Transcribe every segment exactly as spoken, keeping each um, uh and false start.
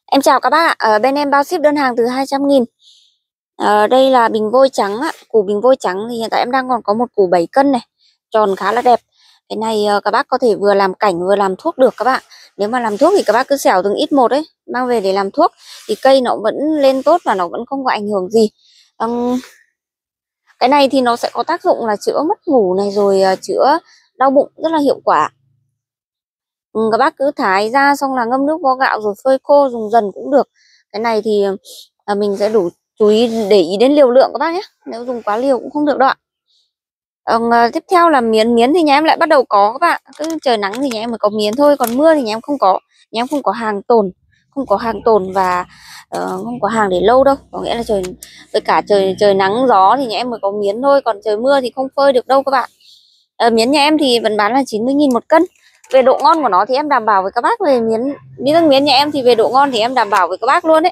Em chào các bác ạ, ở bên em bao ship đơn hàng từ hai trăm nghìn. Ờ, đây là bình vôi trắng ạ, củ bình vôi trắng thì hiện tại em đang còn có một củ bảy cân này, tròn khá là đẹp. Cái này ờ, các bác có thể vừa làm cảnh vừa làm thuốc được các bạn. Nếu mà làm thuốc thì các bác cứ xẻo từng ít một ấy, mang về để làm thuốc thì cây nó vẫn lên tốt và nó vẫn không có ảnh hưởng gì. Ừm, cái này thì nó sẽ có tác dụng là chữa mất ngủ này rồi ờ, chữa đau bụng rất là hiệu quả. Ừ, các bác cứ thái ra xong là ngâm nước vo gạo rồi phơi khô dùng dần cũng được. Cái này thì à, mình sẽ đủ chú ý để ý đến liều lượng các bác nhé, nếu dùng quá liều cũng không được đâu ạ. Ờ, tiếp theo là miến miến thì nhà em lại bắt đầu có các bạn, cứ trời nắng thì nhà em mới có miến thôi, còn mưa thì nhà em không có, nhà em không có hàng tồn, không có hàng tồn và uh, không có hàng để lâu đâu, có nghĩa là trời với cả trời trời nắng gió thì nhà em mới có miến thôi, còn trời mưa thì không phơi được đâu các bạn. Uh, miến nhà em thì vẫn bán là chín mươi nghìn một cân. Về độ ngon của nó thì em đảm bảo với các bác, về miến miếng miến nhà em thì về độ ngon thì em đảm bảo với các bác luôn đấy.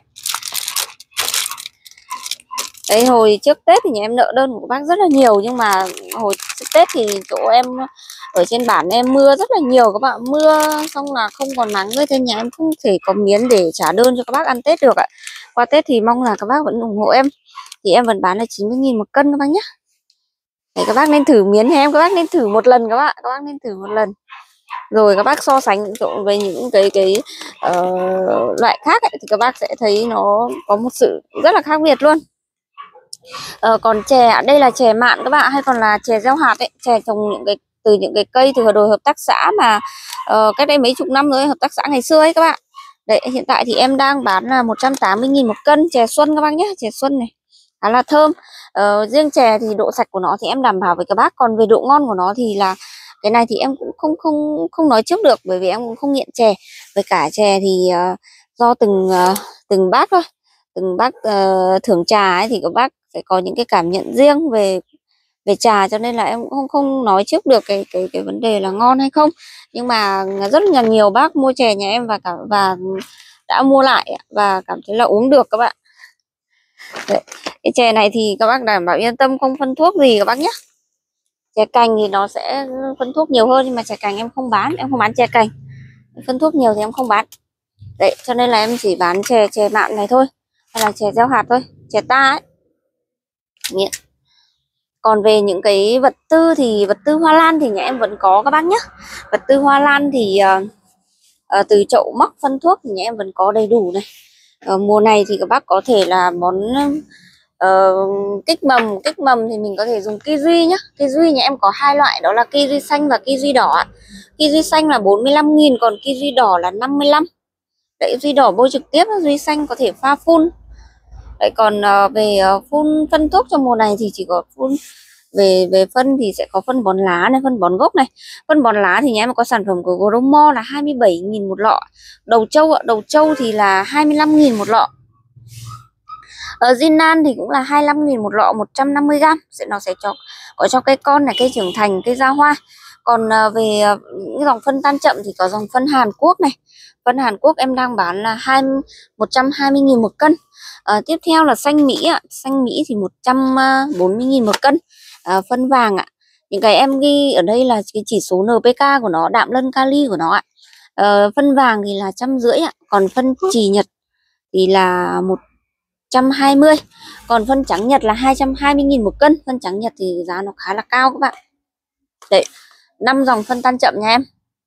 Đấy, hồi trước Tết thì nhà em nợ đơn của các bác rất là nhiều, nhưng mà hồi Tết thì chỗ em ở trên bản em mưa rất là nhiều các bạn, mưa xong là không còn nắng nữa, nên nhà em không thể có miến để trả đơn cho các bác ăn Tết được ạ. Qua Tết thì mong là các bác vẫn ủng hộ em, thì em vẫn bán là chín mươi nghìn một cân các bác nhé. Đấy, các bác nên thử miến nhà em, các bác nên thử một lần các bạn, các bác nên thử một lần. Rồi các bác so sánh với những cái cái uh, loại khác ấy, thì các bác sẽ thấy nó có một sự rất là khác biệt luôn. Uh, còn chè, đây là chè mạn các bạn, hay còn là chè gieo hạt ấy, chè trồng những cái từ những cái cây từ hồi hợp tác xã mà uh, cách đây mấy chục năm rồi, hợp tác xã ngày xưa ấy các bạn. Đấy, hiện tại thì em đang bán là một trăm tám mươi nghìn một cân, chè xuân các bác nhé, chè xuân này khá là thơm. Uh, riêng chè thì độ sạch của nó thì em đảm bảo với các bác, còn về độ ngon của nó thì là cái này thì em cũng không không không nói trước được, bởi vì em cũng không nghiện chè. Với cả chè thì uh, do từng uh, từng bác thôi, từng bác uh, thưởng trà ấy, thì các bác sẽ có những cái cảm nhận riêng về về trà, cho nên là em cũng không không nói trước được cái cái cái vấn đề là ngon hay không. Nhưng mà rất là nhiều bác mua chè nhà em và cả và đã mua lại và cảm thấy là uống được các bạn. Đấy, cái chè này thì các bác đảm bảo yên tâm, không phân thuốc gì các bác nhé. Chè cành thì nó sẽ phân thuốc nhiều hơn, nhưng mà chè cành em không bán, em không bán chè cành, phân thuốc nhiều thì em không bán. Đấy, cho nên là em chỉ bán chè chè mạn này thôi, hay là chè gieo hạt thôi, chè ta ấy. Nghiện. Còn về những cái vật tư thì vật tư hoa lan thì nhà em vẫn có các bác nhé. Vật tư hoa lan thì uh, uh, từ chậu móc phân thuốc thì nhà em vẫn có đầy đủ này. Uh, mùa này thì các bác có thể là bón uh, kích mầm, kích mầm thì mình có thể dùng kiwi nhá. Kiwi nhà em có hai loại, đó là kiwi xanh và kiwi đỏ. Kiwi xanh là bốn mươi lăm nghìn, còn kiwi đỏ là năm mươi lăm. Đấy, kiwi đỏ bôi trực tiếp, kiwi xanh có thể pha phun. Đấy, còn uh, về uh, phun phân thuốc trong mùa này thì chỉ có phun về về phân thì sẽ có phân bón lá này, phân bón gốc này. Phân bón lá thì nhà em có sản phẩm của Gromor là hai mươi bảy nghìn một lọ. Đầu trâu ạ, đầu trâu thì là hai mươi lăm nghìn một lọ. Ở Zinan thì cũng là hai mươi lăm nghìn một lọ, một trăm năm mươi gam. Sẽ nó sẽ cho có cho cây con này, cây trưởng thành, cây ra hoa. Còn uh, về uh, những dòng phân tan chậm thì có dòng phân Hàn Quốc này. Phân Hàn Quốc em đang bán là một trăm hai mươi nghìn một cân. À, tiếp theo là xanh Mỹ ạ, xanh Mỹ thì một trăm bốn mươi nghìn một cân. À, phân vàng ạ, những cái em ghi ở đây là cái chỉ số en pê ca của nó, đạm lân kali của nó ạ. À, phân vàng thì là trăm rưỡi ạ, còn phân chì Nhật thì là một trăm hai mươi, còn phân trắng Nhật là hai trăm hai mươi nghìn một cân. Phân trắng Nhật thì giá nó khá là cao các bạn. Đấy, năm dòng phân tan chậm nha em.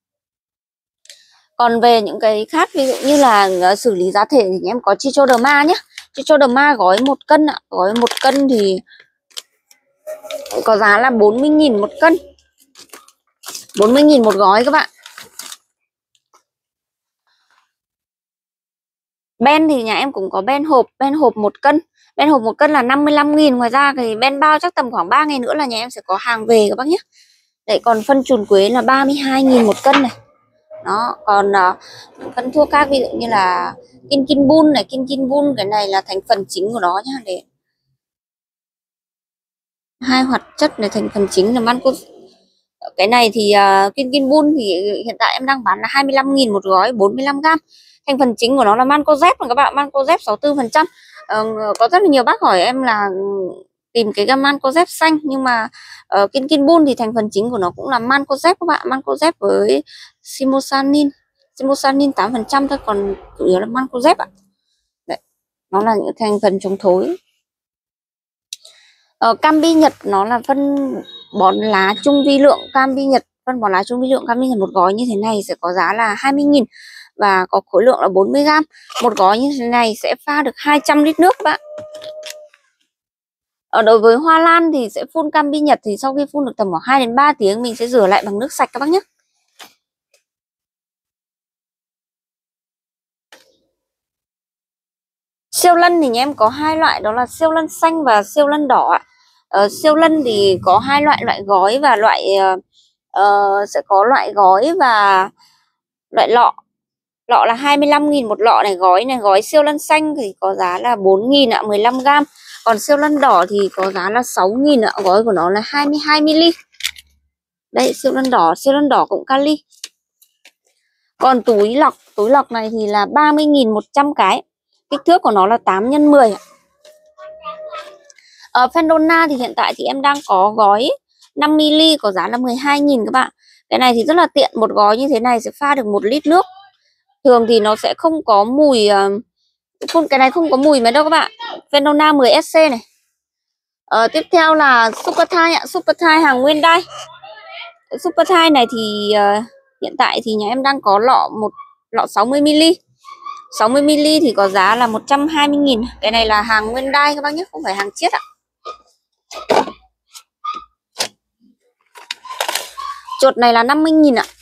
Còn về những cái khác, ví dụ như là xử lý giá thể thì em có Trichoderma nhé. Trichoderma gói một cân ạ, gói một cân thì có giá là bốn mươi nghìn một cân, bốn mươi nghìn một gói các bạn. Ben thì nhà em cũng có ben hộp, ben hộp một cân, ben hộp một cân là năm mươi lăm nghìn. Ngoài ra thì ben bao chắc tầm khoảng ba ngày nữa là nhà em sẽ có hàng về các bác nhé. Đấy, còn phân trùn quế là ba mươi hai nghìn một cân này. Đó, còn uh, phân thuốc khác ví dụ như là Kinkinbun này, Kinkinbun cái này là thành phần chính của nó nhá, để hai hoạt chất này thành phần chính là manco. Cái này thì uh, Kinkinbun thì hiện tại em đang bán là hai mươi lăm nghìn một gói, bốn mươi lăm gam. Thành phần chính của nó là mancozeb mà các bạn, mancozeb sáu mươi tư phần trăm. Uh, có rất là nhiều bác hỏi em là tìm cái gam mancozeb xanh, nhưng mà uh, Kinkinbun thì thành phần chính của nó cũng là mancozeb các bạn, mancozeb với simosanin. Simosanin tám phần trăm thôi, còn chủ yếu là mancozeb ạ. Đấy, nó là những thành phần chống thối. Ờ, Cambi Nhật nó là phân bón lá chung vi lượng Cambi Nhật, phân bón lá chung vi lượng Cambi Nhật một gói như thế này sẽ có giá là hai mươi nghìn và có khối lượng là bốn mươi gam. Một gói như thế này sẽ pha được hai trăm lít nước bạn. Ở đối với hoa lan thì sẽ phun Cambi Nhật, thì sau khi phun được tầm khoảng hai đến ba tiếng mình sẽ rửa lại bằng nước sạch các bác nhé. Siêu lân thì nhà em có hai loại, đó là siêu lân xanh và siêu lân đỏ ạ. Ờ, siêu lân thì có hai loại, loại gói và loại uh, sẽ có loại gói và loại lọ. Lọ là hai mươi lăm nghìn một lọ này, gói này, gói siêu lân xanh thì có giá là bốn nghìn ạ, mười lăm gam. Còn siêu lân đỏ thì có giá là sáu nghìn ạ, gói của nó là hai mươi hai mi li. Đây, siêu lân đỏ, siêu lân đỏ cũng kali. Còn túi lọc, túi lọc này thì là ba mươi nghìn một trăm cái. Kích thước của nó là tám nhân mười ạ. Ở Fendona thì hiện tại thì em đang có gói năm mi li có giá là mười hai nghìn các bạn. Cái này thì rất là tiện, một gói như thế này sẽ pha được một lít nước. Thường thì nó sẽ không có mùi, phun cái này không có mùi mấy đâu các bạn. Fendona mười ét xê này. Ờ, tiếp theo là Super Thai ạ, Super Thai hàng nguyên đai. Super Thai này thì uh, hiện tại thì nhà em đang có lọ một lọ sáu mươi mi li. sáu mươi mi li thì có giá là một trăm hai mươi nghìn. Cái này là hàng nguyên đai các bác nhé, không phải hàng chiết ạ. Chuột này là năm mươi nghìn ạ.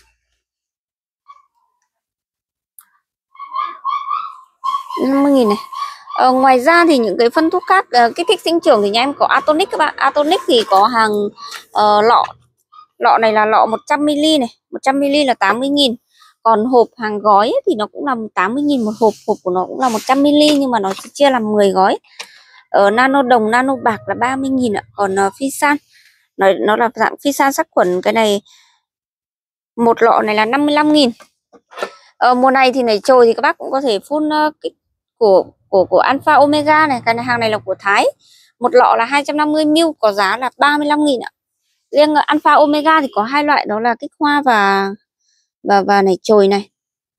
năm mươi nghìn này. Ờ, ngoài ra thì những cái phân thuốc khác uh, kích thích sinh trưởng thì nhà em có Atonic các bạn. Atonic thì có hàng uh, lọ. Lọ này là lọ một trăm mi li này, một trăm mi li là tám mươi nghìn. Còn hộp hàng gói thì nó cũng là tám mươi nghìn một hộp, hộp của nó cũng là một trăm mi li nhưng mà nó sẽ chia làm mười gói. Ở nano đồng, nano bạc là ba mươi nghìn ạ. Còn uh, Fisan nó, nó là dạng Fisan sát khuẩn, cái này một lọ này là năm mươi lăm nghìn. Ở mùa này thì nảy trồi thì các bác cũng có thể phun uh, của của của Alpha Omega này, cái này hàng này là của Thái. Một lọ là hai trăm năm mươi mi li có giá là ba mươi lăm nghìn ạ. Riêng Alpha Omega thì có hai loại, đó là kích hoa và và và nảy chồi này.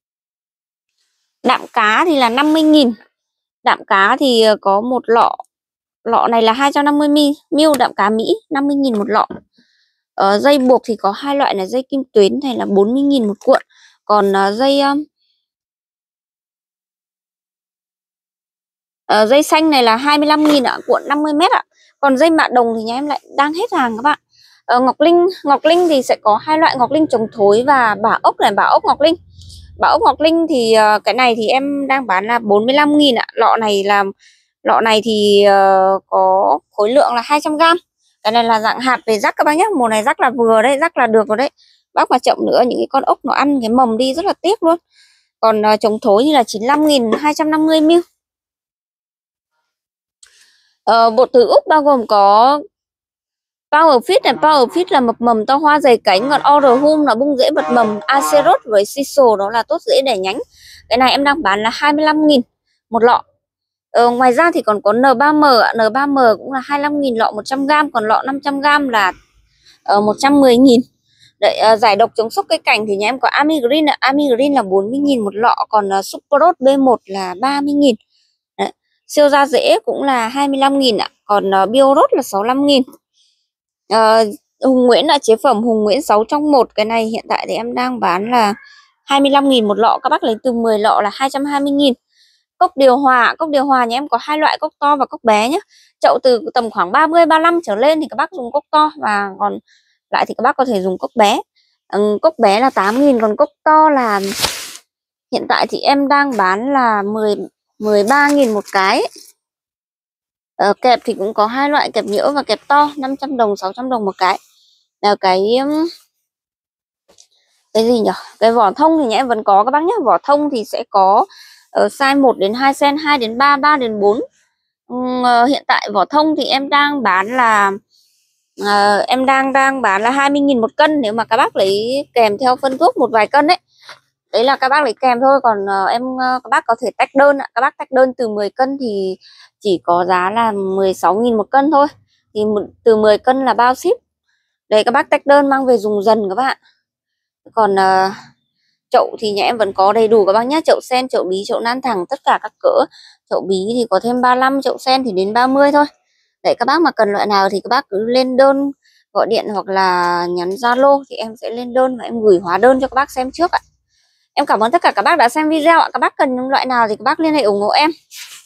Đạm cá thì là năm mươi nghìn. Đạm cá thì có một lọ, lọ này là hai trăm năm mươi mi li đạm cá Mỹ, năm mươi nghìn một lọ. Ở dây buộc thì có hai loại, là dây kim tuyến này là bốn mươi nghìn một cuộn. Còn uh, dây uh, uh, dây xanh này là hai mươi lăm nghìn ạ, cuộn năm mươi mét ạ. Còn dây mạ đồng thì nhà em lại đang hết hàng các bạn. Ờ, Ngọc Linh, Ngọc Linh thì sẽ có hai loại, Ngọc Linh chống thối và bả ốc này, bả ốc Ngọc Linh. Bả ốc Ngọc Linh thì uh, cái này thì em đang bán là bốn mươi lăm nghìn ạ. Lọ này là lọ này thì uh, có khối lượng là hai trăm gam. Cái này là dạng hạt về rắc các bác nhé. Mùa này rắc là vừa đấy, rắc là được rồi đấy. Bác mà chậm nữa những cái con ốc nó ăn cái mầm đi rất là tiếc luôn. Còn uh, chống thối thì là chín mươi lăm nghìn, hai trăm năm mươi mi li. Uh, bột từ Úc bao gồm có Power Fit này, Power Fit là mập mầm to hoa dày cánh, còn Oral Home là bung rễ bật mầm, Acerot với Sisal đó là tốt rễ đẻ nhánh. Cái này em đang bán là hai mươi lăm nghìn một lọ. Ờ, ngoài ra thì còn có N ba M, N ba M cũng là hai mươi lăm nghìn lọ một trăm gam, còn lọ năm trăm gam là uh, một trăm mười nghìn. Đấy, uh, giải độc chống sốc cây cảnh thì nhà em có Ami Green, Ami Green là bốn mươi nghìn một lọ, còn uh, Superrot B một là ba mươi nghìn. Đấy. Siêu da rễ cũng là hai mươi lăm nghìn ạ, còn uh, Biorot là sáu mươi lăm nghìn. Uh, Hùng Nguyễn là chế phẩm Hùng Nguyễn sáu trong một. Cái này hiện tại thì em đang bán là hai mươi lăm nghìn một lọ. Các bác lấy từ mười lọ là hai trăm hai mươi nghìn. Cốc điều hòa, cốc điều hòa nhà em có hai loại, cốc to và cốc bé nhé. Chậu từ tầm khoảng ba mươi, ba mươi lăm trở lên thì các bác dùng cốc to, và còn lại thì các bác có thể dùng cốc bé. Ừ, cốc bé là tám nghìn, còn cốc to là hiện tại thì em đang bán là mười, mười ba nghìn một cái. Ờ, kẹp thì cũng có hai loại, kẹp nhỡ và kẹp to, năm trăm đồng, sáu trăm đồng một cái. Là cái cái gì nhỉ? Cái vỏ thông thì nhà em vẫn có các bác nhé. Vỏ thông thì sẽ có uh, size một đến hai xen, hai đến ba, ba đến bốn. Um, uh, hiện tại vỏ thông thì em đang bán là uh, em đang đang bán là hai mươi nghìn một cân, nếu mà các bác lấy kèm theo phân thuốc một vài cân đấy. Đấy là các bác lấy kèm thôi, còn uh, em uh, các bác có thể tách đơn ạ. Các bác tách đơn từ mười cân thì chỉ có giá là mười sáu nghìn một cân thôi. Thì từ mười cân là bao ship. Đấy, các bác tách đơn mang về dùng dần các bạn. Còn uh, chậu thì nhà em vẫn có đầy đủ các bác nhé. Chậu sen, chậu bí, chậu nan thẳng, tất cả các cỡ. Chậu bí thì có thêm ba mươi lăm, chậu sen thì đến ba mươi thôi. Đấy, các bác mà cần loại nào thì các bác cứ lên đơn, gọi điện hoặc là nhắn Zalo thì em sẽ lên đơn và em gửi hóa đơn cho các bác xem trước ạ. Em cảm ơn tất cả các bác đã xem video ạ. Các bác cần loại nào thì các bác liên hệ ủng hộ em.